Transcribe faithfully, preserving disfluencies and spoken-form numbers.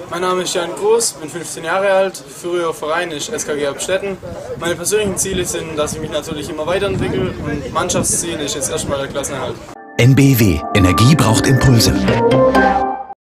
Mein Name ist Jan Groß, bin fünfzehn Jahre alt, früher Verein ist S K G Abstetten. Meine persönlichen Ziele sind, dass ich mich natürlich immer weiterentwickle und Mannschaftsziel ist jetzt erstmal der Klassenerhalt. N B W. Energie braucht Impulse.